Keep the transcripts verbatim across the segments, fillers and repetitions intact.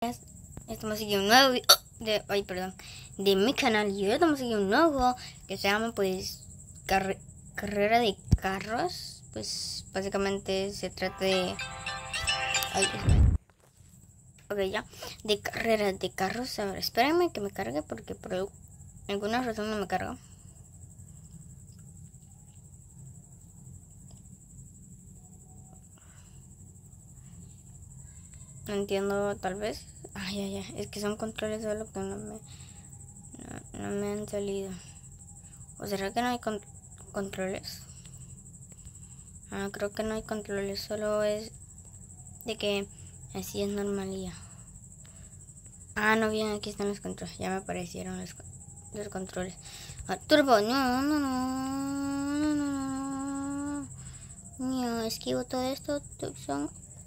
Estamos aquí un nuevo video de, ay, perdón, de mi canal. Y hoy estamos aquí un nuevo juego que se llama pues carre, carrera de carros. Pues básicamente se trata de, ay, ok, ya, de carrera de carros. A ver, espérenme que me cargue porque por alguna razón no me carga. No entiendo, tal vez. Ay, ay, ay, es que son controles solo que no me, no, no me han salido. ¿O será que no hay con, controles? Ah, creo que no hay controles, solo es de que así es normalía. Ah, no, bien, aquí están los controles. Ya me aparecieron los, los controles. Ah, turbo, no, no, no, no, no, no, esquivo todo esto, son.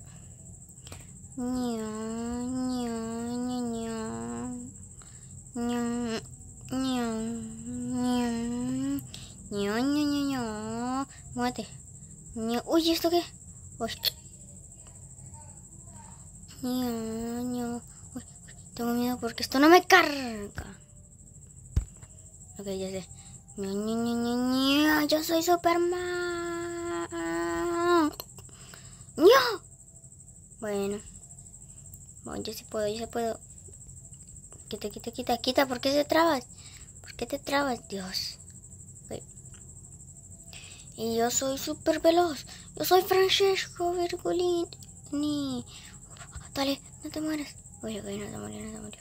Ño, ño, ño, ño, ño, ño, ño, ño, ño, ño, muévete. Ño. Uy, ¿esto qué? Uy. Ño, ño. Uy, uy, tengo miedo porque esto no me carga. Ok, ya sé. Ño, ño, ño, ño, ño. Yo soy Superman. Ño. Bueno. Bueno, yo sí puedo, yo sí puedo. Quita, quita, quita, quita. ¿Por qué te trabas? ¿Por qué te trabas? Dios. Okay. Y yo soy súper veloz. Yo soy Francesco Virgulini. Dale, no te mueras. Oye, ok, no te murió, no te murió.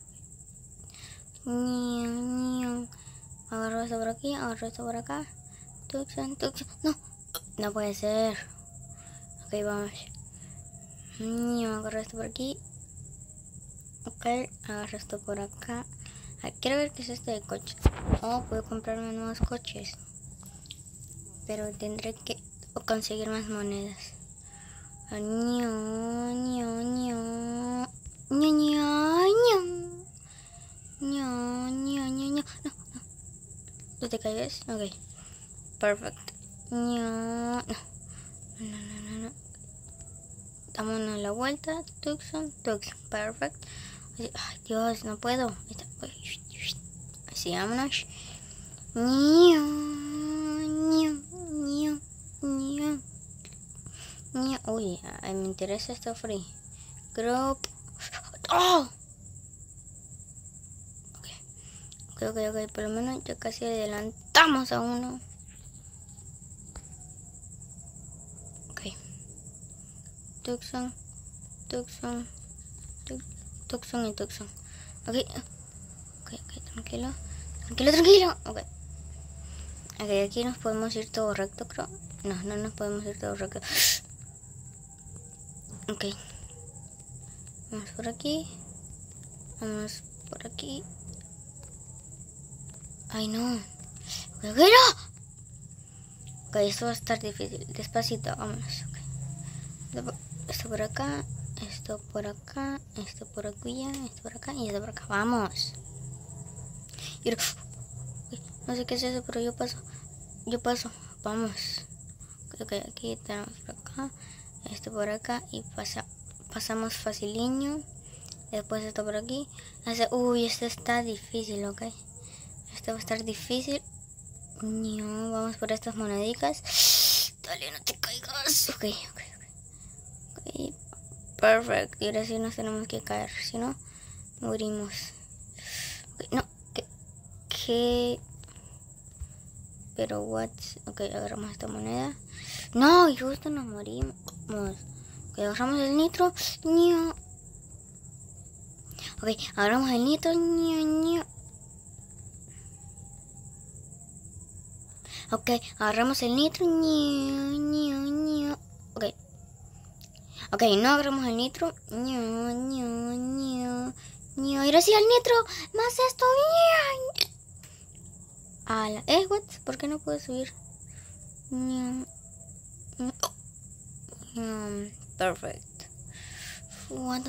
Okay, okay. Agarro esto por aquí, agarro esto por acá. Tuxan, tuxan. No, no puede ser. Ok, vamos. Agarro esto por aquí. Ok, agarro esto por acá. Ay, quiero ver qué es este de coche. Oh, puedo comprarme nuevos coches. Pero tendré que conseguir más monedas. Ño, ño, ño. Ño, ño, ño. Ño, ño, ño, ño. No, no. ¿Tú te calles? Ok. Perfecto. Ño. No. No, no, no, no. Damos la vuelta. Tucson, Tucson. Perfecto. Ay, Dios, no puedo. Así, vámonos. Ño, ño, ño, ño, ño. Uy, ay, me interesa esto free. Group. ¡Oh! Ok, ok, ok, ok. Por lo menos ya casi adelantamos a uno. Ok. Tucson, Tucson, Tucson y Tucson. Ok, ok, ok, tranquilo. Tranquilo, tranquilo. Ok. Ok, aquí nos podemos ir todo recto, creo. No, no nos podemos ir todo recto. Ok. Vamos por aquí. Vamos por aquí. Ay, no. Ok, ok, no. Ok, esto va a estar difícil. Despacito, vámonos. Okay. Esto por acá. Esto por acá. Esto por aquí. Esto por acá. Y esto por acá. Vamos. Y... no sé qué es eso, pero yo paso. Yo paso. Vamos. Ok, aquí tenemos por acá. Esto por acá. Y pasa, pasamos faciliño. Después esto por aquí. Hace, uy, esto está difícil, ok. Esto va a estar difícil. No, vamos por estas moneditas. Dale, no te caigas. Ok, ok, ok. Ok, perfecto. Y ahora sí nos tenemos que caer. Si no, morimos. Okay, no, ¿qué? ¿Qué? Pero what? Ok, agarramos esta moneda. No, y justo nos morimos. Ok, agarramos el nitro. No. Ok, agarramos el nitro. No, no. Ok, agarramos el nitro. No, no, no. Ok. Ok, no agarramos el nitro. No, no, no. No, ahora sí el nitro. Más esto. A la... Eh, what? ¿Por qué no puedo subir? No. Um, perfect. No.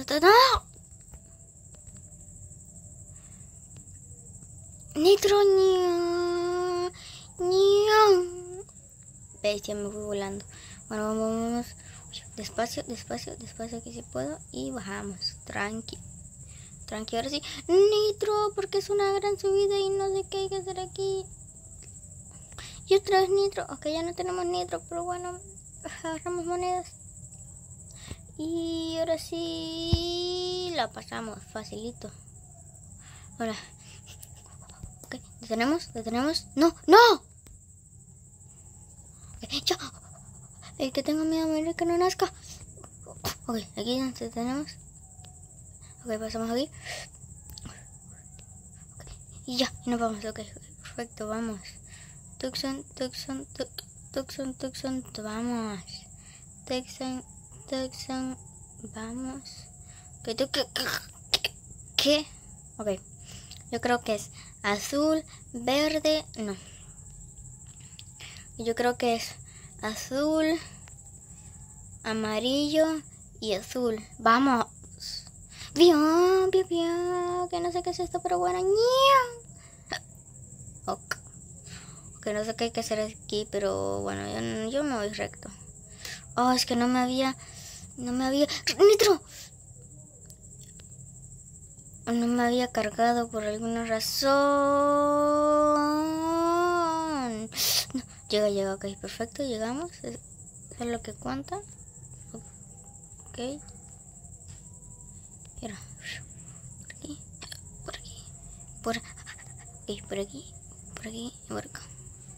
Nitro, ño, ño. Bestia, me fui volando. Bueno, vamos, vamos. Despacio, despacio, despacio que si puedo. Y bajamos. Tranqui. Tranqui, ahora sí. Nitro, porque es una gran subida y no sé qué hay que hacer aquí. Y otra vez nitro. Ok, ya no tenemos nitro, pero bueno. Agarramos monedas. Y ahora sí la pasamos. Facilito. Ahora. Ok, detenemos, detenemos. No, no. Okay, yo. El que tengo miedo a morir que no nazca. Ok, aquí nos detenemos. Ok, pasamos aquí. Okay, y ya, y nos vamos. Ok, perfecto, vamos. Tucson, Tucson, Tucson, Tucson, vamos. Tucson, Tucson, vamos. ¿Qué? ¿Qué? ¿Qué? Ok, yo creo que es azul, verde, no. Yo creo que es azul, amarillo y azul. Vamos. Bien, bien, bien. Que no sé qué es esto, pero bueno. Ok. Que no sé qué hay que hacer aquí, pero bueno, yo, yo me voy recto. Oh, es que no me había... No me había... ¡Nitro! No me había cargado por alguna razón. No, llega, llega, ok, perfecto, llegamos. Eso es lo que cuenta. Ok. Mira. Por aquí, por aquí, por aquí, por aquí, por aquí y por acá.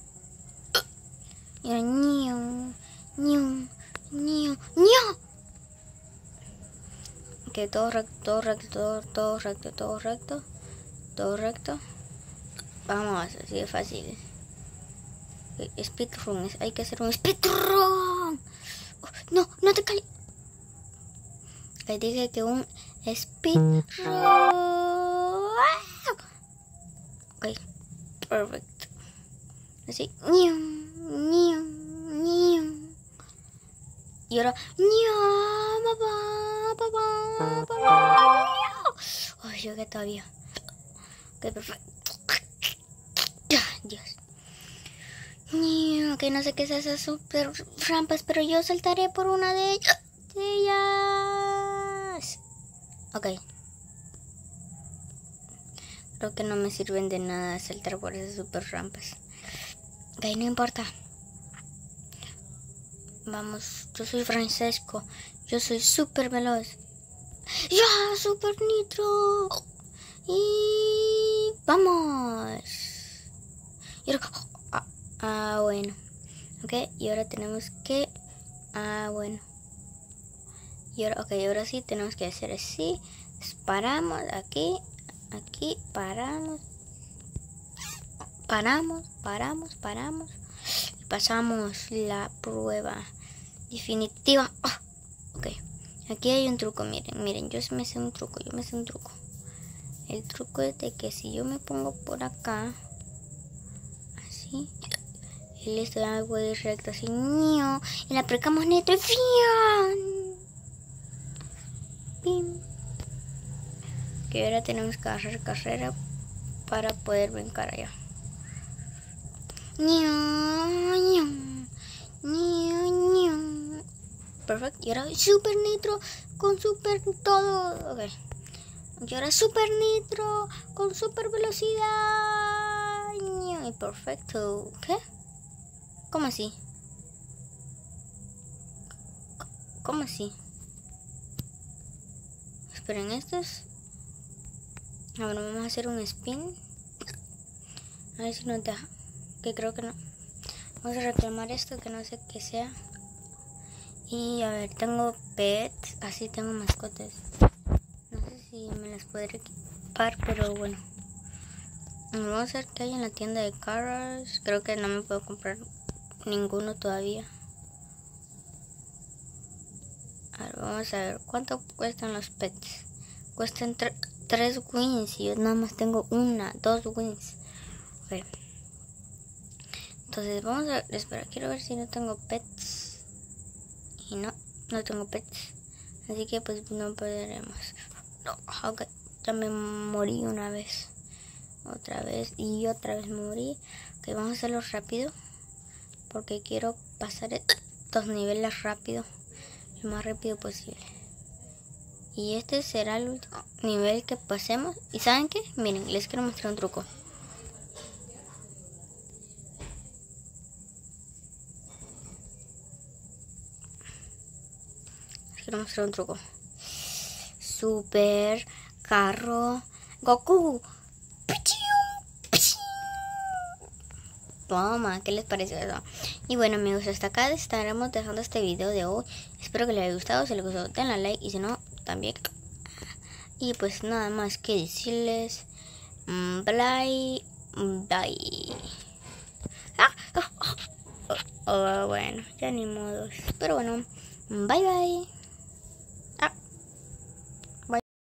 Y ahora, ñiu, ñiu, ñiu, ñiu. Ok, todo recto, todo recto, todo, todo recto, todo recto, todo recto. Vamos, así de fácil. Okay, speedrun, hay que hacer un speedrun. Oh, no, no te calles. Le dije que un speedrun. Ok, perfecto. Así, ñiu, ñiu, ñiu. Y ahora, ñiu, papá, papá, papá. Oh, llegué todavía. Ok, perfecto. Dios. Ñiu, que no sé qué es esas super rampas, pero yo saltaré por una de ellas. Ok. Creo que no me sirven de nada saltar por esas super rampas. Ok, no importa. Vamos, yo soy Francesco. Yo soy súper veloz. ¡Ya! ¡Super nitro! Y... ¡vamos! Y ahora... ah, ah, bueno. Ok, y ahora tenemos que... Ah, bueno. Y ahora, ok, ahora sí tenemos que hacer así. Paramos aquí, aquí, paramos. Paramos, paramos, paramos. Y pasamos la prueba definitiva. Oh, ok, aquí hay un truco, miren, miren, yo me sé un truco, yo me sé un truco. El truco es de que si yo me pongo por acá, así, y listo, ya me voy a ir recto, así, ño, y le aplicamos nitro y ¡fian! ¡Pim! Que ahora tenemos que agarrar carrera para poder brincar allá. ño, ño, ño, ño. Perfecto, y ahora super nitro con super todo. Ok. Y ahora super nitro con super velocidad. Y perfecto. ¿Qué? ¿Cómo así? ¿Cómo así? Esperen, estos. Ahora vamos a hacer un spin. A ver si nos deja. Que creo que no. Vamos a reclamar esto, que no sé qué sea. Y a ver, tengo pets. Así tengo mascotas. No sé si me las podré equipar, pero bueno. Vamos a ver qué hay en la tienda de Cars. Creo que no me puedo comprar ninguno todavía. A ver, vamos a ver cuánto cuestan los pets. Cuestan tres wins y yo nada más tengo una, dos wins. Okay. Entonces vamos a ver, espera, quiero ver si no tengo pets. Y no, no tengo pets. Así que pues no podremos. No, ok, ya me morí una vez. Otra vez y otra vez me morí. Ok, vamos a hacerlo rápido. Porque quiero pasar estos niveles rápido. lo más rápido posible. Y este será el último nivel que pasemos. ¿Y saben qué? Miren, les quiero mostrar un truco. Les quiero mostrar un truco. Super carro Goku. Toma, ¿qué les pareció eso? Y bueno, amigos, hasta acá estaremos dejando este video de hoy. Espero que les haya gustado. Si les gustó, denle like. Y si no, también. Y pues nada más que decirles. Bye. Bye. Ah, oh, oh, oh, bueno, ya ni modos. Pero bueno, bye bye.